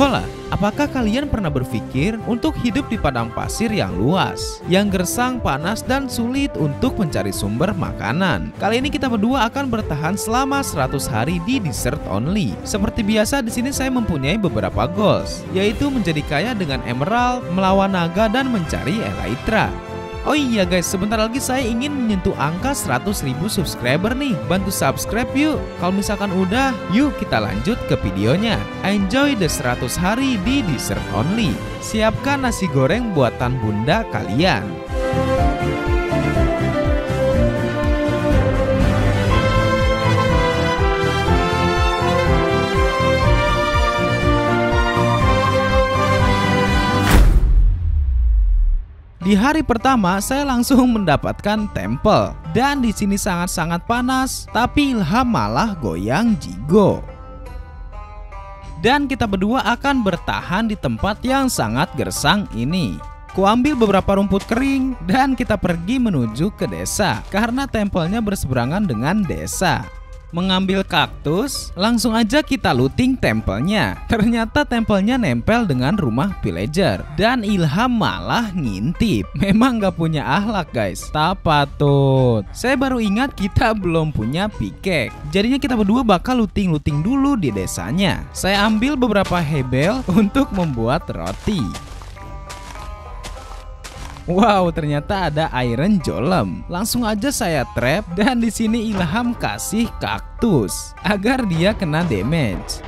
Hola, apakah kalian pernah berpikir untuk hidup di padang pasir yang luas, yang gersang, panas, dan sulit untuk mencari sumber makanan? Kali ini kita berdua akan bertahan selama 100 hari di desert only. Seperti biasa di sini saya mempunyai beberapa goals, yaitu menjadi kaya dengan emerald, melawan naga, dan mencari elytra. Oh iya guys, sebentar lagi saya ingin menyentuh angka 100.000 subscriber nih. Bantu subscribe yuk. Kalau misalkan udah, yuk kita lanjut ke videonya. Enjoy the 100 hari di desert only. Siapkan nasi goreng buatan bunda kalian. Di hari pertama saya langsung mendapatkan temple, dan di sini sangat-sangat panas, tapi Ilham malah goyang jigo. Dan kita berdua akan bertahan di tempat yang sangat gersang ini. Kuambil beberapa rumput kering dan kita pergi menuju ke desa karena tempelnya berseberangan dengan desa. Mengambil kaktus, langsung aja kita looting tempelnya. Ternyata tempelnya nempel dengan rumah villager, dan Ilham malah ngintip. Memang gak punya akhlak guys, tak patut. Saya baru ingat kita belum punya pickaxe. Jadinya kita berdua bakal looting dulu di desanya. Saya ambil beberapa hebel untuk membuat roti. Wow, ternyata ada iron golem. Langsung aja saya trap, dan di sini Ilham kasih kaktus agar dia kena damage.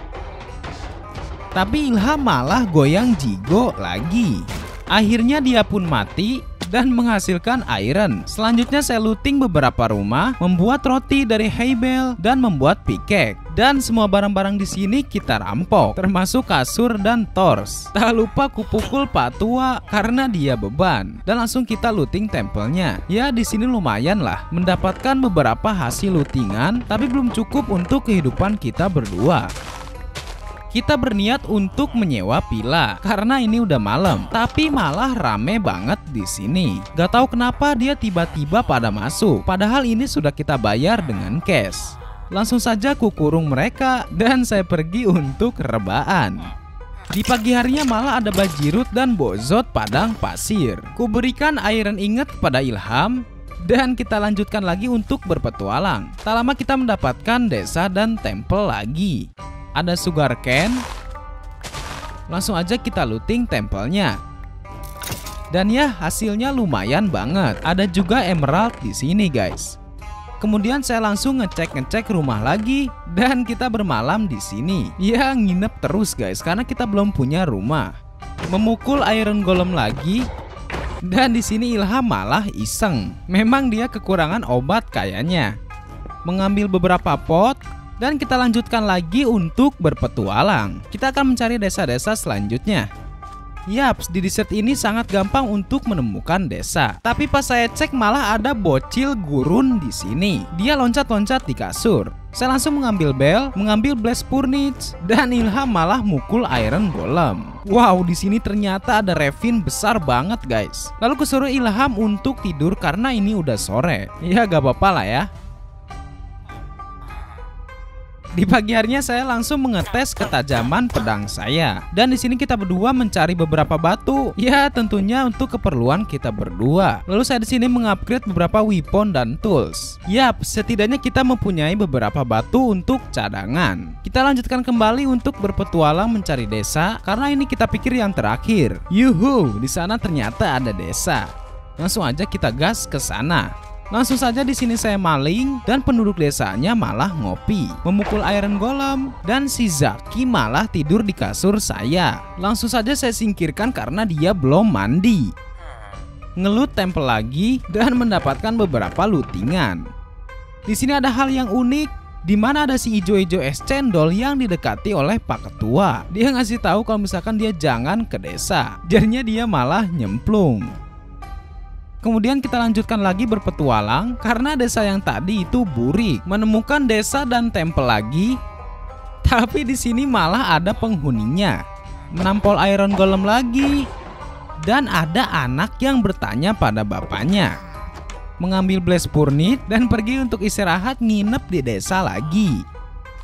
Tapi Ilham malah goyang jigo lagi. Akhirnya dia pun mati dan menghasilkan iron. Selanjutnya saya looting beberapa rumah, membuat roti dari hebel dan membuat pickaxe. Dan semua barang-barang di sini kita rampok, termasuk kasur dan torch. Tak lupa kupukul Pak Tua karena dia beban. Dan langsung kita looting tempelnya. Ya di sini lumayan lah, mendapatkan beberapa hasil lootingan, tapi belum cukup untuk kehidupan kita berdua. Kita berniat untuk menyewa villa karena ini udah malam, tapi malah rame banget di sini. Gak tahu kenapa dia tiba-tiba pada masuk, padahal ini sudah kita bayar dengan cash. Langsung saja kukurung mereka dan saya pergi untuk rebaan. Di pagi harinya malah ada bajirut dan bozot padang pasir. Kuberikan iron ingot kepada Ilham dan kita lanjutkan lagi untuk berpetualang. Tak lama kita mendapatkan desa dan temple lagi. Ada sugar cane. Langsung aja kita looting tempelnya. Dan ya hasilnya lumayan banget. Ada juga emerald di sini guys. Kemudian saya langsung ngecek rumah lagi dan kita bermalam di sini. Ya nginep terus guys karena kita belum punya rumah. Memukul iron golem lagi. Dan di sini Ilham malah iseng. Memang dia kekurangan obat kayaknya. Mengambil beberapa pot. Dan kita lanjutkan lagi untuk berpetualang. Kita akan mencari desa-desa selanjutnya. Yaps, di desert ini sangat gampang untuk menemukan desa. Tapi pas saya cek malah ada bocil gurun di sini. Dia loncat-loncat di kasur. Saya langsung mengambil bel, mengambil blast furnace, dan Ilham malah mukul iron golem. Wow, di sini ternyata ada ravine besar banget guys. Lalu kusuruh Ilham untuk tidur karena ini udah sore. Ya gak apa-apa lah ya. Di pagi harinya saya langsung mengetes ketajaman pedang saya. Dan di sini kita berdua mencari beberapa batu. Ya, tentunya untuk keperluan kita berdua. Lalu saya di sini mengupgrade beberapa weapon dan tools. Yap, setidaknya kita mempunyai beberapa batu untuk cadangan. Kita lanjutkan kembali untuk berpetualang mencari desa karena ini kita pikir yang terakhir. Yuhu, di sana ternyata ada desa. Langsung aja kita gas ke sana. Langsung saja di sini saya maling dan penduduk desanya malah ngopi, memukul iron golem, dan si Zaki malah tidur di kasur saya. Langsung saja saya singkirkan karena dia belum mandi. Ngelut temple lagi dan mendapatkan beberapa lootingan. Di sini ada hal yang unik, di mana ada si ijo-ijo es cendol yang didekati oleh Pak Ketua. Dia ngasih tahu kalau misalkan dia jangan ke desa. Jadinya dia malah nyemplung. Kemudian kita lanjutkan lagi berpetualang karena desa yang tadi itu burik. Menemukan desa dan temple lagi. Tapi di sini malah ada penghuninya. Menampol iron golem lagi. Dan ada anak yang bertanya pada bapaknya. Mengambil blast furnace dan pergi untuk istirahat nginep di desa lagi.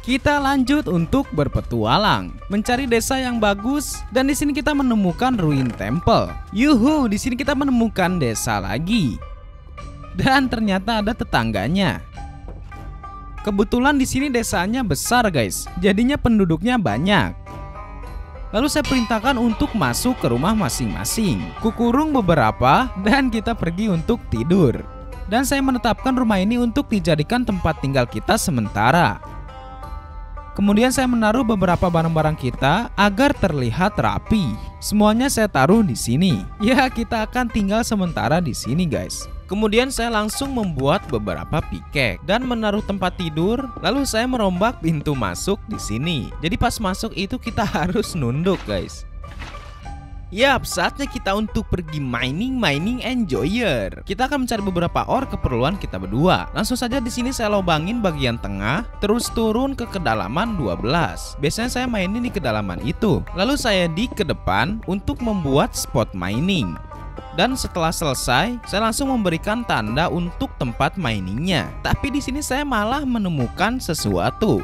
Kita lanjut untuk berpetualang, mencari desa yang bagus, dan di sini kita menemukan ruin temple. Yuhu, di sini kita menemukan desa lagi. Dan ternyata ada tetangganya. Kebetulan di sini desanya besar guys, jadinya penduduknya banyak. Lalu saya perintahkan untuk masuk ke rumah masing-masing. Kukurung beberapa dan kita pergi untuk tidur. Dan saya menetapkan rumah ini untuk dijadikan tempat tinggal kita sementara. Kemudian saya menaruh beberapa barang-barang kita agar terlihat rapi. Semuanya saya taruh di sini. Ya, kita akan tinggal sementara di sini guys. Kemudian saya langsung membuat beberapa pickaxe dan menaruh tempat tidur. Lalu saya merombak pintu masuk di sini. Jadi pas masuk itu kita harus nunduk guys. Yap, saatnya kita untuk pergi mining enjoyer. Kita akan mencari beberapa ore keperluan kita berdua. Langsung saja di sini saya lobangin bagian tengah, terus turun ke kedalaman 12. Biasanya saya mainin di kedalaman itu. Lalu saya di ke depan untuk membuat spot mining. Dan setelah selesai, saya langsung memberikan tanda untuk tempat miningnya. Tapi di sini saya malah menemukan sesuatu.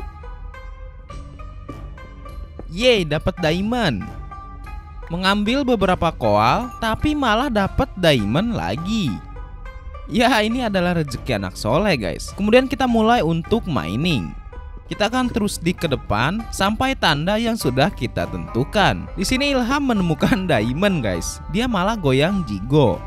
Yeay, dapat diamond. Mengambil beberapa koal, tapi malah dapat diamond lagi. Ya, ini adalah rezeki anak soleh guys. Kemudian kita mulai untuk mining. Kita akan terus di ke depan sampai tanda yang sudah kita tentukan. Di sini Ilham menemukan diamond guys. Dia malah goyang jigo.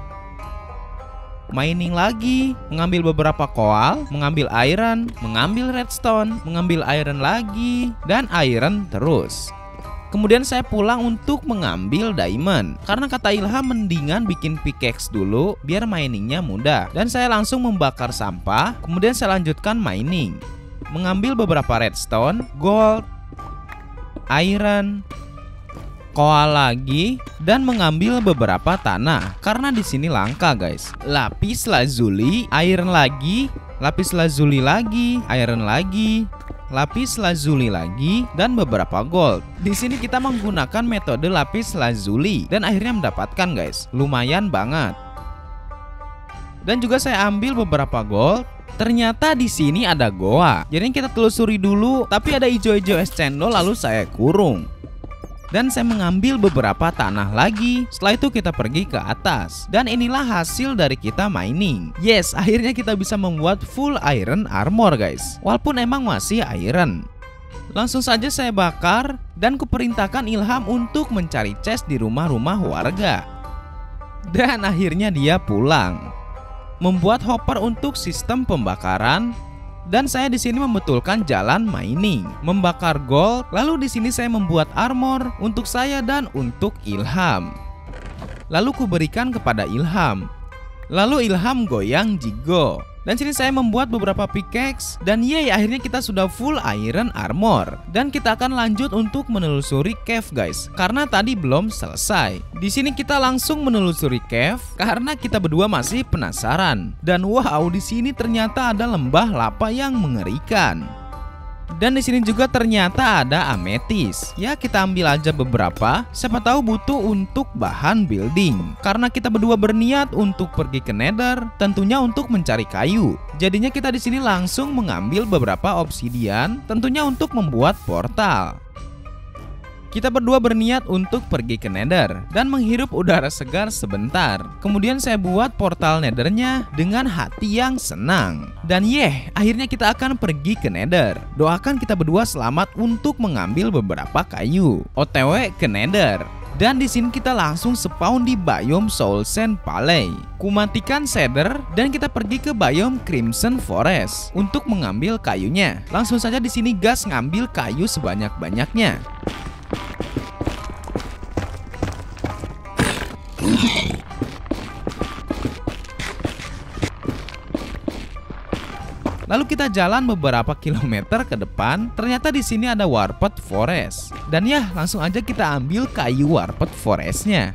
Mining lagi, mengambil beberapa koal, mengambil iron, mengambil redstone, mengambil iron lagi, dan iron terus. Kemudian saya pulang untuk mengambil diamond. Karena kata Ilham mendingan bikin pickaxe dulu biar miningnya mudah. Dan saya langsung membakar sampah. Kemudian saya lanjutkan mining. Mengambil beberapa redstone, gold, iron, koal lagi, dan mengambil beberapa tanah. Karena di sini langka guys. Lapis lazuli, iron lagi, lapis lazuli lagi, iron lagi, lapis lazuli lagi, dan beberapa gold. Di sini kita menggunakan metode lapis lazuli dan akhirnya mendapatkan guys. Lumayan banget. Dan juga saya ambil beberapa gold. Ternyata di sini ada goa. Jadi kita telusuri dulu, tapi ada hijau-hijau es cendol lalu saya kurung. Dan saya mengambil beberapa tanah lagi. Setelah itu kita pergi ke atas. Dan inilah hasil dari kita mining. Yes, akhirnya kita bisa membuat full iron armor guys. Walaupun emang masih iron. Langsung saja saya bakar. Dan kuperintahkan Ilham untuk mencari chest di rumah-rumah warga. Dan akhirnya dia pulang. Membuat hopper untuk sistem pembakaran. Dan saya di sini membetulkan jalan mining, membakar gold, lalu di sini saya membuat armor untuk saya dan untuk Ilham. Lalu kuberikan kepada Ilham. Lalu Ilham goyang jigo. Dan sini saya membuat beberapa pickaxe dan yeay, akhirnya kita sudah full iron armor. Dan kita akan lanjut untuk menelusuri cave guys, karena tadi belum selesai. Di sini kita langsung menelusuri cave karena kita berdua masih penasaran. Dan wow, di sini ternyata ada lembah lava yang mengerikan. Dan di sini juga ternyata ada ametis. Ya, kita ambil aja beberapa. Siapa tahu butuh untuk bahan building. Karena kita berdua berniat untuk pergi ke Nether, tentunya untuk mencari kayu. Jadinya kita di sini langsung mengambil beberapa obsidian, tentunya untuk membuat portal. Kita berdua berniat untuk pergi ke Nether dan menghirup udara segar sebentar. Kemudian saya buat portal Nethernya dengan hati yang senang. Dan akhirnya kita akan pergi ke Nether. Doakan kita berdua selamat untuk mengambil beberapa kayu. OTW ke Nether. Dan di sini kita langsung spawn di biome Soul Sand Valley. Kumatikan shader dan kita pergi ke biome Crimson Forest untuk mengambil kayunya. Langsung saja di sini gas ngambil kayu sebanyak-banyaknya. Lalu kita jalan beberapa kilometer ke depan. Ternyata di sini ada Warped Forest. Dan ya, langsung aja kita ambil kayu Warped Forestnya.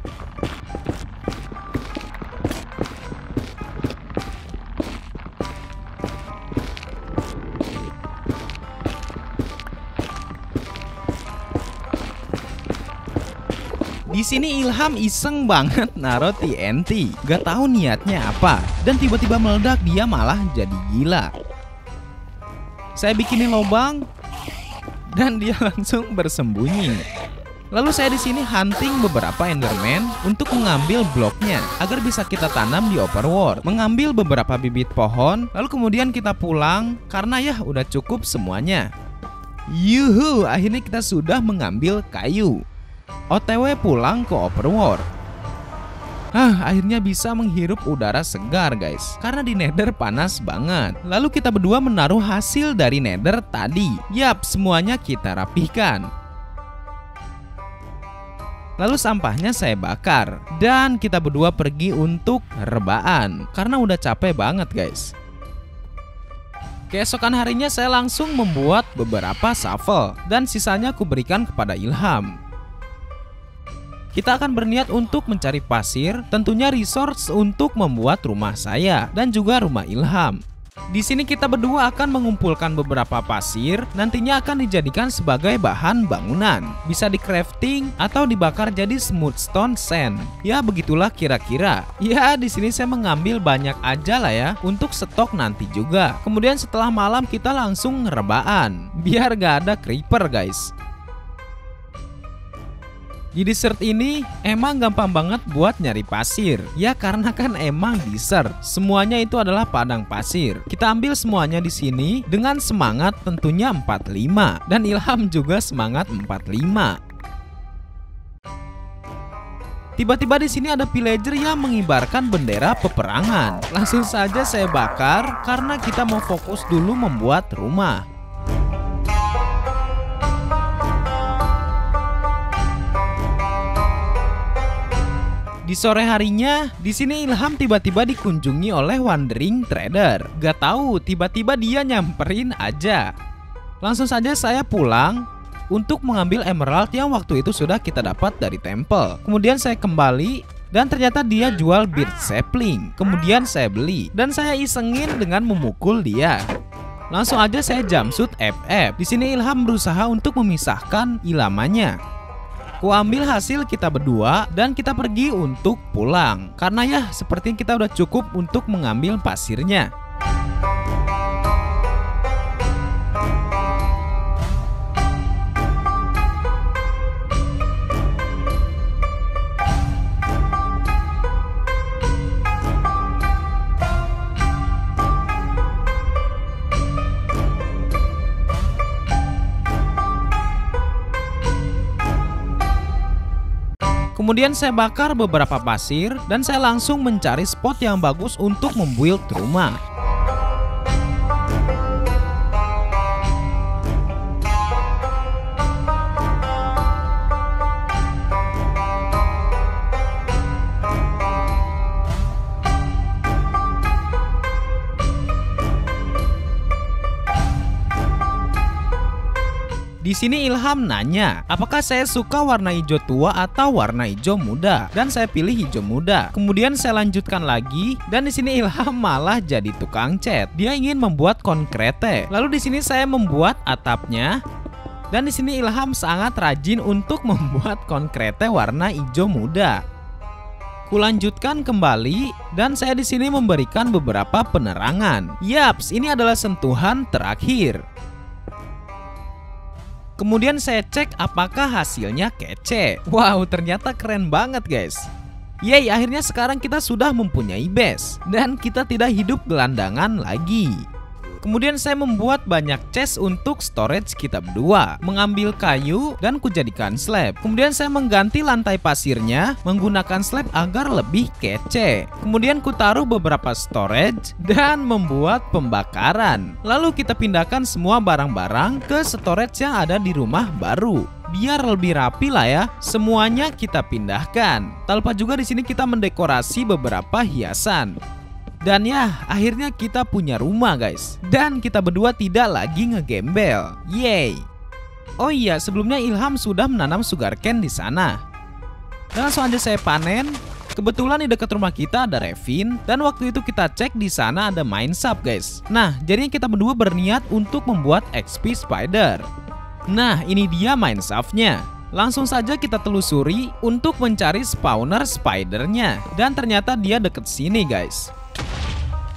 Di sini Ilham iseng banget naruh TNT. Gak tahu niatnya apa. Dan tiba-tiba meledak, dia malah jadi gila. Saya bikinin lubang. dan dia langsung bersembunyi. Lalu saya di sini hunting beberapa Enderman untuk mengambil bloknya agar bisa kita tanam di overworld. Mengambil beberapa bibit pohon, lalu kemudian kita pulang karena ya udah cukup semuanya. Yuhu, akhirnya kita sudah mengambil kayu. OTW pulang ke overworld. Akhirnya bisa menghirup udara segar guys, karena di Nether panas banget. Lalu kita berdua menaruh hasil dari Nether tadi. Yap, semuanya kita rapihkan. Lalu sampahnya saya bakar dan kita berdua pergi untuk rebahan karena udah capek banget guys. Keesokan harinya saya langsung membuat beberapa shovel dan sisanya aku berikan kepada Ilham. Kita akan berniat untuk mencari pasir, tentunya resource untuk membuat rumah saya dan juga rumah Ilham. Di sini kita berdua akan mengumpulkan beberapa pasir, nantinya akan dijadikan sebagai bahan bangunan. Bisa di crafting atau dibakar jadi smooth stone sand. Ya begitulah kira-kira. Ya di sini saya mengambil banyak aja lah ya untuk stok nanti juga. Kemudian setelah malam kita langsung rebahan biar gak ada creeper guys. Di desert ini emang gampang banget buat nyari pasir. Ya karena kan emang desert. Semuanya itu adalah padang pasir. Kita ambil semuanya di sini dengan semangat tentunya 45 dan Ilham juga semangat 45. Tiba-tiba di sini ada villager yang mengibarkan bendera peperangan. Langsung saja saya bakar karena kita mau fokus dulu membuat rumah. Di sore harinya, di sini Ilham tiba-tiba dikunjungi oleh wandering trader. Gak tahu, tiba-tiba dia nyamperin aja. Langsung saja saya pulang untuk mengambil emerald yang waktu itu sudah kita dapat dari temple. Kemudian saya kembali dan ternyata dia jual bird sapling. Kemudian saya beli dan saya isengin dengan memukul dia. Langsung aja saya jumpsuit FF. Di sini Ilham berusaha untuk memisahkan ilamannya. Aku ambil hasil kita berdua dan kita pergi untuk pulang. Karena ya sepertinya kita udah cukup untuk mengambil pasirnya. Kemudian saya bakar beberapa pasir dan saya langsung mencari spot yang bagus untuk membuild rumah. Di sini Ilham nanya, apakah saya suka warna hijau tua atau warna hijau muda? Dan saya pilih hijau muda. Kemudian saya lanjutkan lagi dan di sini Ilham malah jadi tukang cat. Dia ingin membuat konkrete. Lalu di sini saya membuat atapnya. Dan di sini Ilham sangat rajin untuk membuat konkrete warna hijau muda. Kulanjutkan kembali dan saya di sini memberikan beberapa penerangan. Yaps, ini adalah sentuhan terakhir. Kemudian saya cek apakah hasilnya kece. Wow, ternyata keren banget guys. Yeay, akhirnya sekarang kita sudah mempunyai base dan kita tidak hidup gelandangan lagi. Kemudian saya membuat banyak chest untuk storage kita berdua. Mengambil kayu dan kujadikan slab. Kemudian saya mengganti lantai pasirnya menggunakan slab agar lebih kece. Kemudian ku taruh beberapa storage dan membuat pembakaran. Lalu kita pindahkan semua barang-barang ke storage yang ada di rumah baru. Biar lebih rapi lah ya, semuanya kita pindahkan. Tak lupa juga di sini kita mendekorasi beberapa hiasan. Dan ya, akhirnya kita punya rumah guys. Dan kita berdua tidak lagi ngegembel. Yeay. Oh iya, sebelumnya Ilham sudah menanam sugarcane di sana. Dan langsung aja saya panen. Kebetulan di dekat rumah kita ada ravine dan waktu itu kita cek di sana ada mine shaft guys. Nah, jadinya kita berdua berniat untuk membuat XP spider. Nah, ini dia mine shaftnya. Langsung saja kita telusuri untuk mencari spawner spidernya. Dan ternyata dia deket sini guys.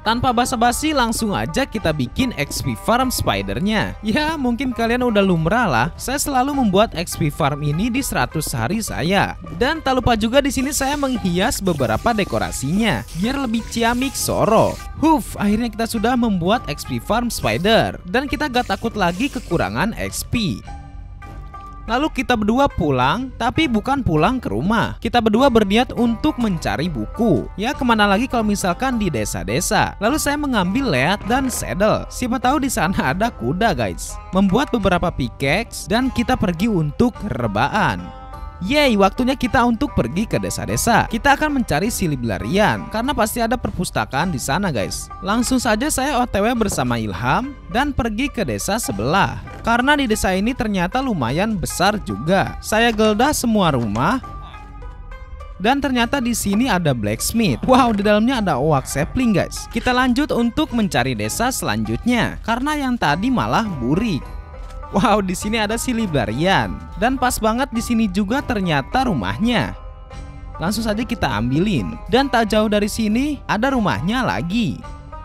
Tanpa basa-basi langsung aja kita bikin XP farm spidernya. Ya mungkin kalian udah lumrah lah, saya selalu membuat XP farm ini di 100 hari saya. Dan tak lupa juga di sini saya menghias beberapa dekorasinya biar lebih ciamik soro. Akhirnya kita sudah membuat XP farm spider dan kita gak takut lagi kekurangan XP. Lalu kita berdua pulang, tapi bukan pulang ke rumah. Kita berdua berniat untuk mencari buku. Ya kemana lagi kalau misalkan di desa-desa. Lalu saya mengambil lead dan saddle. Siapa tahu di sana ada kuda guys. Membuat beberapa pickaxe dan kita pergi untuk rebaan. Yeay, waktunya kita untuk pergi ke desa-desa. Kita akan mencari si librarian karena pasti ada perpustakaan di sana guys. Langsung saja saya OTW bersama Ilham dan pergi ke desa sebelah. Karena di desa ini ternyata lumayan besar juga. Saya geledah semua rumah dan ternyata di sini ada blacksmith. Wow, di dalamnya ada oak sapling guys. Kita lanjut untuk mencari desa selanjutnya karena yang tadi malah burik. Wow, di sini ada si librarian dan pas banget di sini juga ternyata rumahnya. Langsung saja kita ambilin dan tak jauh dari sini ada rumahnya lagi.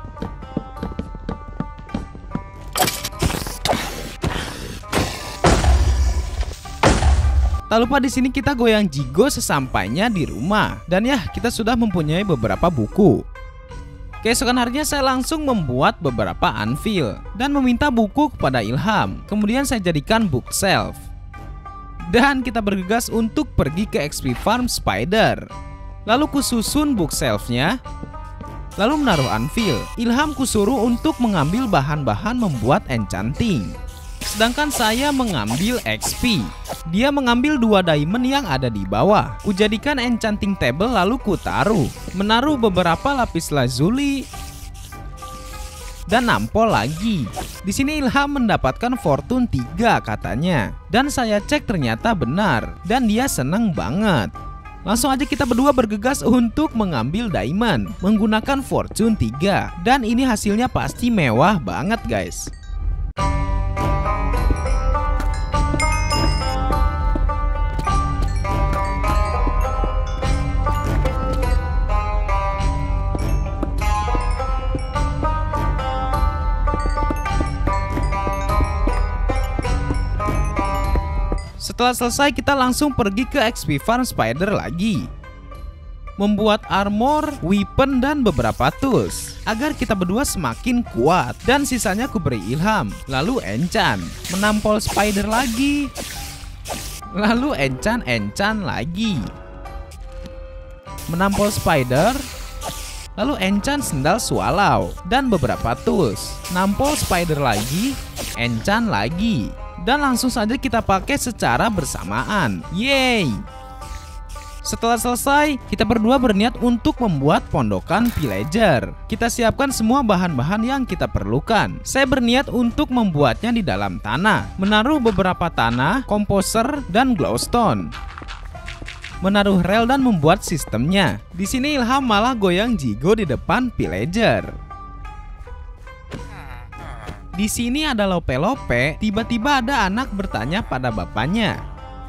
Tak lupa di sini kita goyang jigo sesampainya di rumah dan ya kita sudah mempunyai beberapa buku. Keesokan harinya saya langsung membuat beberapa anvil dan meminta buku kepada Ilham. Kemudian saya jadikan bookshelf. Dan kita bergegas untuk pergi ke XP farm spider. Lalu kususun bookshelfnya. Lalu menaruh anvil. Ilham kusuruh untuk mengambil bahan-bahan membuat enchanting. Sedangkan saya mengambil XP. Dia mengambil 2 diamond yang ada di bawah. Kujadikan enchanting table lalu kutaruh. Menaruh beberapa lapis lazuli dan nampol lagi. Di sini Ilham mendapatkan fortune 3 katanya. Dan saya cek ternyata benar dan dia seneng banget. Langsung aja kita berdua bergegas untuk mengambil diamond menggunakan fortune 3. Dan ini hasilnya pasti mewah banget guys. Setelah selesai kita langsung pergi ke XP farm spider lagi. Membuat armor, weapon dan beberapa tools agar kita berdua semakin kuat. Dan sisanya ku beri Ilham. Lalu enchant, menampol spider lagi. Lalu enchant lagi. Menampol spider. Lalu enchant sendal swallow dan beberapa tools. Nampol spider lagi, enchant lagi. Dan langsung saja kita pakai secara bersamaan. Yeay! Setelah selesai, kita berdua berniat untuk membuat pondokan villager. Kita siapkan semua bahan-bahan yang kita perlukan. Saya berniat untuk membuatnya di dalam tanah. Menaruh beberapa tanah, komposer, dan glowstone. Menaruh rel dan membuat sistemnya. Di sini Ilham malah goyang jigo di depan villager. Di sini ada lope-lope, tiba-tiba ada anak bertanya pada bapaknya.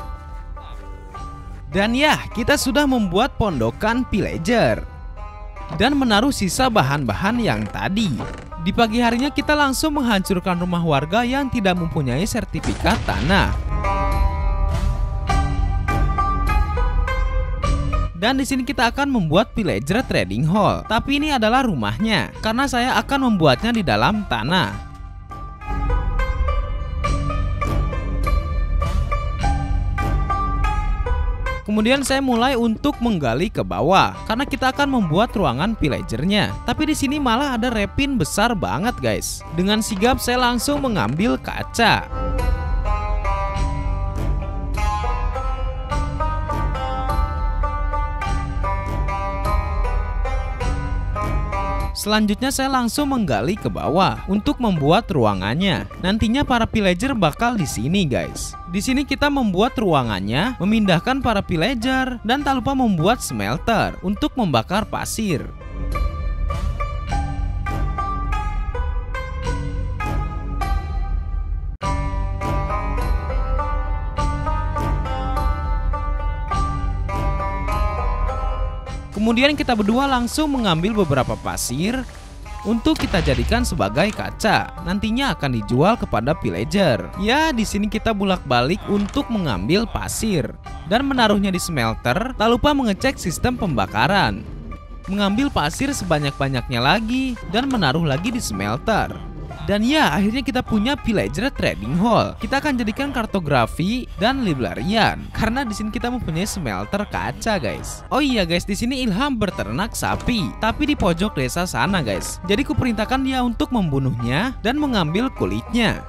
Dan ya, kita sudah membuat pondokan villager dan menaruh sisa bahan-bahan yang tadi. Di pagi harinya kita langsung menghancurkan rumah warga yang tidak mempunyai sertifikat tanah. Dan di sini kita akan membuat villager trading hall. Tapi ini adalah rumahnya karena saya akan membuatnya di dalam tanah. Kemudian saya mulai untuk menggali ke bawah karena kita akan membuat ruangan villagernya. Tapi di sini malah ada repin besar banget guys. Dengan sigap saya langsung mengambil kaca. Selanjutnya saya langsung menggali ke bawah untuk membuat ruangannya. Nantinya para villager bakal di sini guys. Di sini kita membuat ruangannya, memindahkan para villager, dan tak lupa membuat smelter untuk membakar pasir. Kemudian kita berdua langsung mengambil beberapa pasir untuk kita jadikan sebagai kaca. Nantinya akan dijual kepada villager. Ya, di sini kita bolak-balik untuk mengambil pasir dan menaruhnya di smelter. Tak lupa mengecek sistem pembakaran. Mengambil pasir sebanyak-banyaknya lagi dan menaruh lagi di smelter. Dan ya, akhirnya kita punya villager trading hall. Kita akan jadikan kartografi dan librarian karena di sini kita mempunyai smelter kaca, guys. Oh iya guys, di sini Ilham berternak sapi, tapi di pojok desa sana, guys. Jadi kuperintahkan dia untuk membunuhnya dan mengambil kulitnya.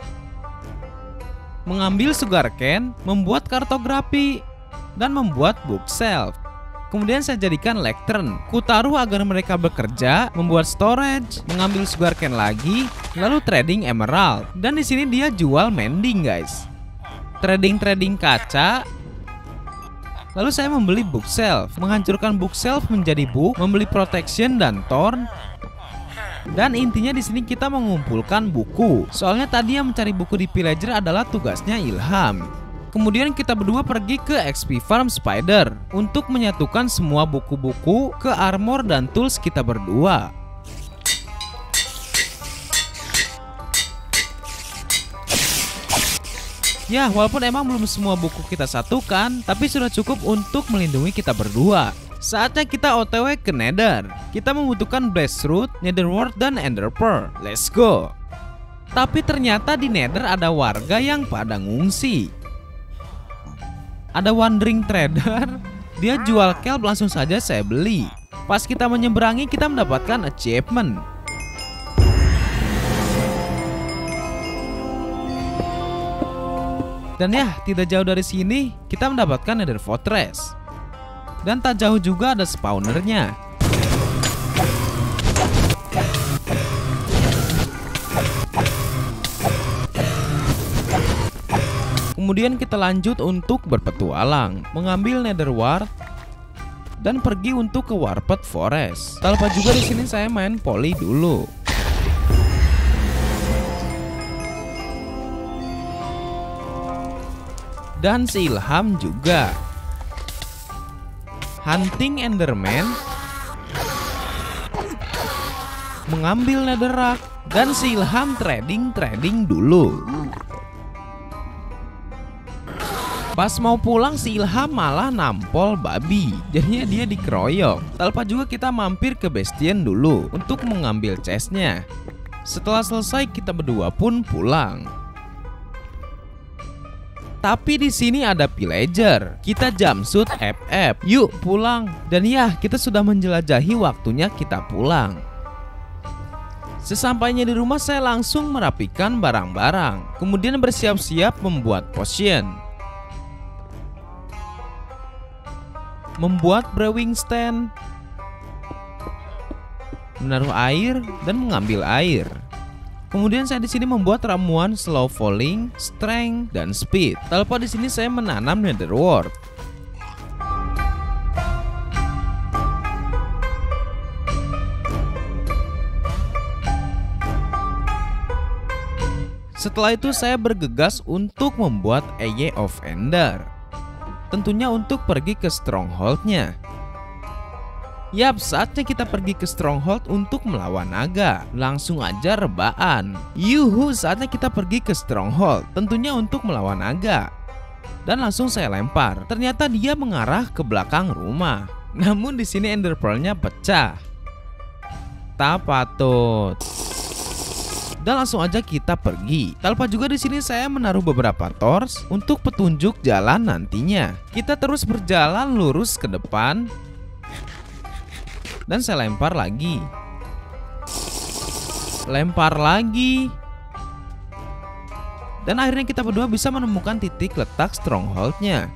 Mengambil sugarcane, membuat kartografi dan membuat bookshelf. Kemudian saya jadikan lectern. Kutaruh agar mereka bekerja, membuat storage, mengambil sugarcane lagi, lalu trading emerald. Dan di sini dia jual mending, guys. Trading kaca. Lalu saya membeli bookshelf, menghancurkan bookshelf menjadi book, membeli protection dan thorn. Dan intinya di sini kita mengumpulkan buku. Soalnya tadi yang mencari buku di villager adalah tugasnya Ilham. Kemudian kita berdua pergi ke XP Farm Spider untuk menyatukan semua buku-buku ke armor dan tools kita berdua. Ya, walaupun emang belum semua buku kita satukan, tapi sudah cukup untuk melindungi kita berdua. Saatnya kita OTW ke Nether. Kita membutuhkan Blaze Root, Netherwort, dan Ender Pearl. Let's go. Tapi ternyata di Nether ada warga yang pada ngungsi. Ada wandering trader, dia jual kelp, langsung saja saya beli. Pas kita menyeberangi, kita mendapatkan achievement. Dan ya, tidak jauh dari sini kita mendapatkan Nether Fortress. Dan tak jauh juga ada spawnernya. Kemudian kita lanjut untuk berpetualang, mengambil Netherwart dan pergi untuk ke Warped Forest. Tak lupa juga di sini saya main poli dulu. Dan si Ilham juga hunting Enderman, mengambil Netherrack, dan si Ilham trading dulu. Pas mau pulang si Ilham malah nampol babi, jadinya dia dikeroyok. Tak lupa juga kita mampir ke Bastion dulu untuk mengambil chestnya. Setelah selesai kita berdua pun pulang. Tapi di sini ada villager. Kita jumpsuit FF. Yuk pulang. Dan ya, kita sudah menjelajahi, waktunya kita pulang. Sesampainya di rumah saya langsung merapikan barang-barang. Kemudian bersiap-siap membuat potion. Membuat brewing stand, menaruh air dan mengambil air. Kemudian saya di sini membuat ramuan slow falling, strength, dan speed. Tak lupa di sini saya menanam Netherwort. Setelah itu saya bergegas untuk membuat Eye of Ender. Tentunya untuk pergi ke stronghold-nya. Yap, saatnya kita pergi ke stronghold untuk melawan naga. Langsung aja rebaan. Yuhu, saatnya kita pergi ke stronghold, tentunya untuk melawan naga. Dan langsung saya lempar. Ternyata dia mengarah ke belakang rumah. Namun di sini Ender Pearl-nya pecah. Tak patut. Dan langsung aja kita pergi. Tak lupa juga di sini saya menaruh beberapa torch untuk petunjuk jalan nantinya. Kita terus berjalan lurus ke depan. Dan saya lempar lagi. Lempar lagi. Dan akhirnya kita berdua bisa menemukan titik letak stronghold-nya.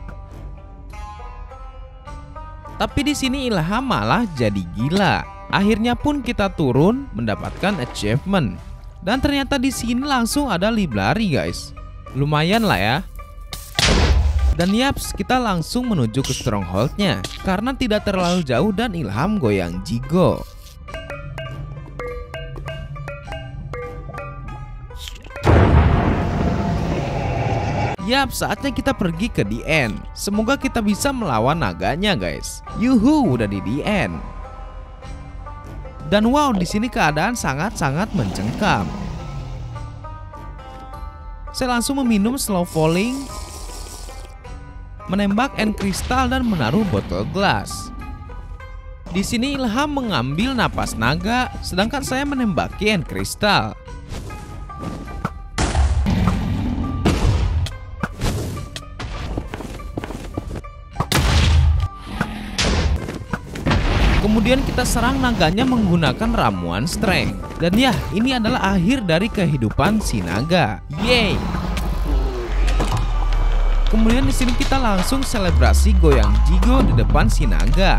Tapi di sini Ilham malah jadi gila. Akhirnya pun kita turun mendapatkan achievement. Dan ternyata di sini langsung ada library, guys. Lumayan lah ya. Dan yaps, kita langsung menuju ke stronghold-nya karena tidak terlalu jauh dan Ilham goyang jigo. Yap, saatnya kita pergi ke the end. Semoga kita bisa melawan naganya, guys. Yuhu, udah di the end. Dan wow, di sini keadaan sangat-sangat mencengkam. Saya langsung meminum slow falling, menembak end kristal dan menaruh botol gelas. Di sini Ilham mengambil napas naga, sedangkan saya menembaki end kristal. Kemudian kita serang naganya menggunakan ramuan strength. Dan ya, ini adalah akhir dari kehidupan si naga. Yeay! Kemudian di sini kita langsung selebrasi goyang jigo di depan si naga.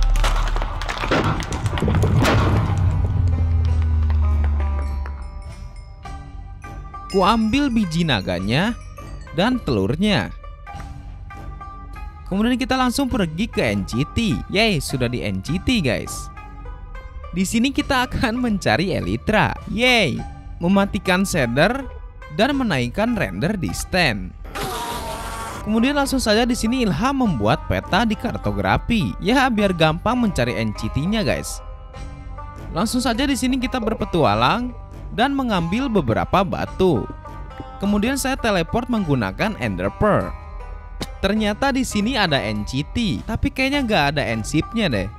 Ku ambil biji naganya dan telurnya. Kemudian kita langsung pergi ke NCT. Yeay, sudah di NCT guys. Di sini kita akan mencari Elytra. Yeay, mematikan shader dan menaikkan render distance. Kemudian langsung saja di sini Ilham membuat peta di kartografi. Ya, biar gampang mencari NCT-nya guys. Langsung saja di sini kita berpetualang dan mengambil beberapa batu. Kemudian saya teleport menggunakan Ender Pearl. Ternyata di sini ada NCT, tapi kayaknya nggak ada ensipnya deh.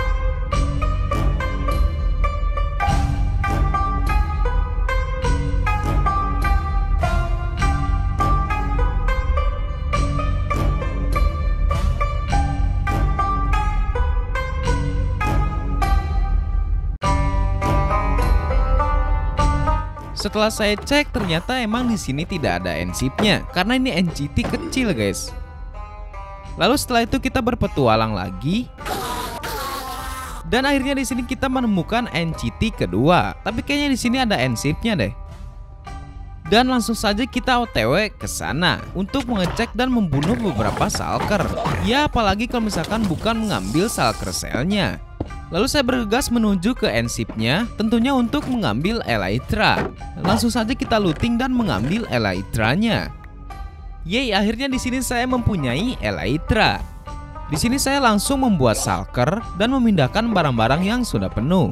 Setelah saya cek, ternyata emang di sini tidak ada ensipnya karena ini NCT kecil guys. Lalu setelah itu kita berpetualang lagi. Dan akhirnya di sini kita menemukan NCT kedua. Tapi kayaknya di sini ada ensipnya deh. Dan langsung saja kita OTW ke sana untuk mengecek dan membunuh beberapa shulker. Ya, apalagi kalau misalkan bukan mengambil shulker cell-nya. Lalu saya bergegas menuju ke ensipnya, tentunya untuk mengambil Elytra. Langsung saja kita looting dan mengambil Elytranya. Yeay, akhirnya di sini saya mempunyai Elytra. Di sini saya langsung membuat shulker dan memindahkan barang-barang yang sudah penuh.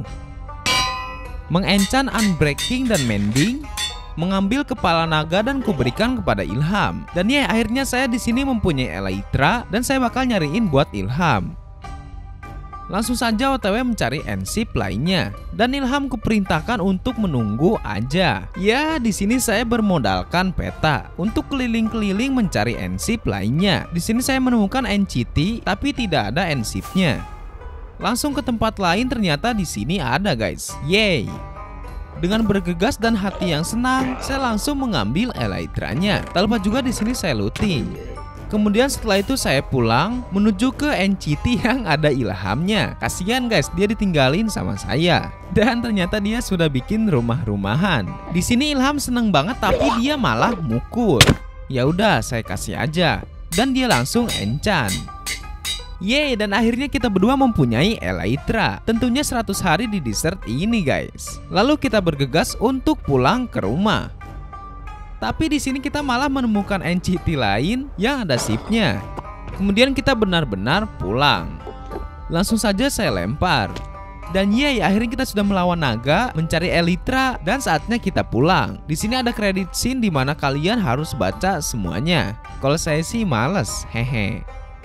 Mengenchant unbreaking dan mending, mengambil kepala naga dan kuberikan kepada Ilham. Dan ya, akhirnya saya di sini mempunyai Elytra dan saya bakal nyariin buat Ilham. Langsung saja OTW mencari ensip lainnya dan Ilham kuperintahkan untuk menunggu aja. Ya, di sini saya bermodalkan peta untuk keliling-keliling mencari ensip lainnya. Di sini saya menemukan NCT tapi tidak ada ensipnya. Langsung ke tempat lain, ternyata di sini ada guys. Yeay. Dengan bergegas dan hati yang senang, saya langsung mengambil Elytranya. Tak lupa juga di sini saya looting. Kemudian setelah itu saya pulang menuju ke NCT yang ada Ilhamnya. Kasihan guys, dia ditinggalin sama saya. Dan ternyata dia sudah bikin rumah-rumahan. Di sini Ilham seneng banget tapi dia malah mukul. Ya udah, saya kasih aja. Dan dia langsung enchant. Yeay, dan akhirnya kita berdua mempunyai Elytra. Tentunya 100 hari di desert ini guys. Lalu kita bergegas untuk pulang ke rumah. Tapi di sini kita malah menemukan NCT lain yang ada sipnya. Kemudian kita benar-benar pulang. Langsung saja saya lempar. Dan yeay, akhirnya kita sudah melawan naga, mencari Elytra, dan saatnya kita pulang. Di sini ada credit scene di mana kalian harus baca semuanya. Kalau saya sih males, hehe.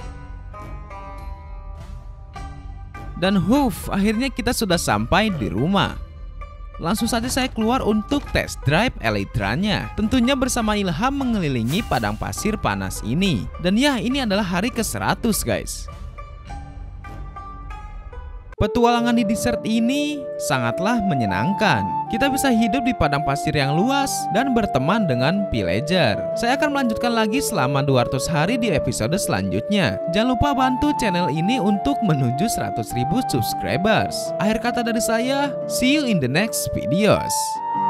Dan akhirnya kita sudah sampai di rumah. Langsung saja saya keluar untuk test drive Elytranya. Tentunya bersama Ilham mengelilingi padang pasir panas ini. Dan ya, ini adalah hari ke-100 guys. Petualangan di desert ini sangatlah menyenangkan. Kita bisa hidup di padang pasir yang luas dan berteman dengan villager. Saya akan melanjutkan lagi selama 200 hari di episode selanjutnya. Jangan lupa bantu channel ini untuk menuju 100.000 subscribers. Akhir kata dari saya, see you in the next videos.